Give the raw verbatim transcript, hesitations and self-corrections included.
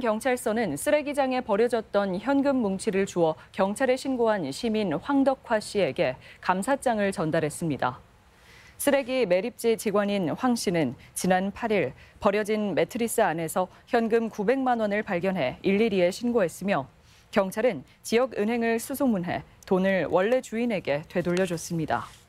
부산경찰서는 쓰레기장에 버려졌던 현금 뭉치를 주워 경찰에 신고한 시민 황덕화 씨에게 감사장을 전달했습니다. 쓰레기 매립지 직원인 황 씨는 지난 팔 일 버려진 매트리스 안에서 현금 구백만 원을 발견해 일일이에 신고했으며 경찰은 지역 은행을 수소문해 돈을 원래 주인에게 되돌려줬습니다.